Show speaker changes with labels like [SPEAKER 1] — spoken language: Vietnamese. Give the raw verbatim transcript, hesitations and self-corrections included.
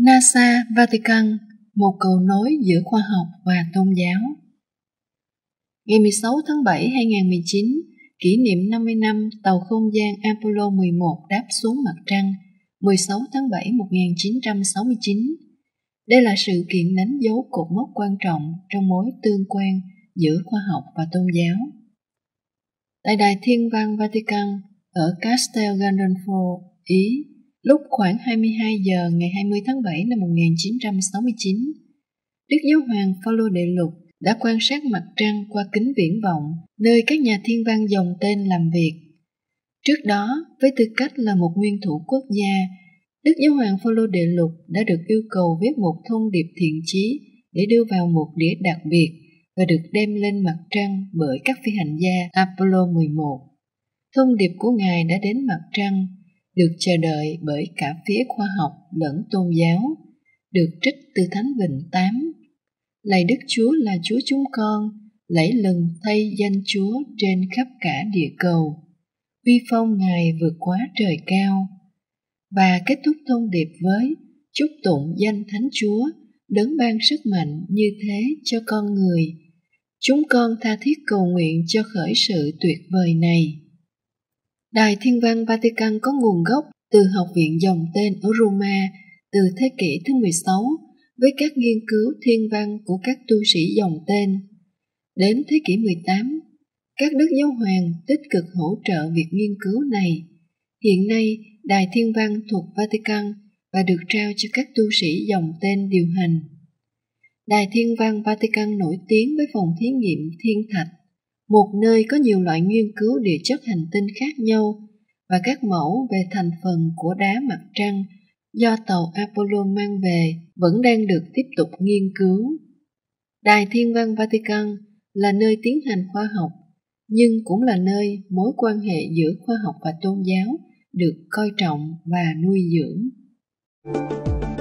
[SPEAKER 1] NASA Vatican, một cầu nối giữa khoa học và tôn giáo. Ngày mười sáu tháng bảy năm hai nghìn không trăm mười chín, kỷ niệm năm mươi năm tàu không gian Apollo mười một đáp xuống mặt trăng, mười sáu tháng bảy năm một nghìn chín trăm sáu mươi chín. Đây là sự kiện đánh dấu cột mốc quan trọng trong mối tương quan giữa khoa học và tôn giáo. Tại Đài Thiên văn Vatican ở Castel Gandolfo, Ý, lúc khoảng hai mươi hai giờ ngày hai mươi tháng bảy năm một nghìn chín trăm sáu mươi chín, Đức Giáo hoàng Phaolô đệ lục đã quan sát mặt trăng qua kính viễn vọng, nơi các nhà thiên văn dòng tên làm việc. Trước đó, với tư cách là một nguyên thủ quốc gia, Đức Giáo hoàng Phaolô đệ lục đã được yêu cầu viết một thông điệp thiện chí để đưa vào một đĩa đặc biệt và được đem lên mặt trăng bởi các phi hành gia Apollo mười một. Thông điệp của Ngài đã đến mặt trăng, được chờ đợi bởi cả phía khoa học lẫn tôn giáo, được trích từ Thánh Vịnh tám. Lạy Đức Chúa là Chúa chúng con, lạy lừng thay danh Chúa trên khắp cả địa cầu. Uy phong Ngài vượt quá trời cao. Và kết thúc thông điệp với chúc tụng danh Thánh Chúa, đấng ban sức mạnh như thế cho con người. Chúng con tha thiết cầu nguyện cho khởi sự tuyệt vời này. Đài Thiên văn Vatican có nguồn gốc từ Học viện dòng tên ở Roma từ thế kỷ thứ mười sáu với các nghiên cứu thiên văn của các tu sĩ dòng tên. Đến thế kỷ mười tám, các đức giáo hoàng tích cực hỗ trợ việc nghiên cứu này. Hiện nay, Đài Thiên văn thuộc Vatican và được trao cho các tu sĩ dòng tên điều hành. Đài Thiên văn Vatican nổi tiếng với phòng thí nghiệm thiên thạch, một nơi có nhiều loại nghiên cứu địa chất hành tinh khác nhau và các mẫu về thành phần của đá mặt trăng do tàu Apollo mang về vẫn đang được tiếp tục nghiên cứu. Đài Thiên văn Vatican là nơi tiến hành khoa học, nhưng cũng là nơi mối quan hệ giữa khoa học và tôn giáo được coi trọng và nuôi dưỡng.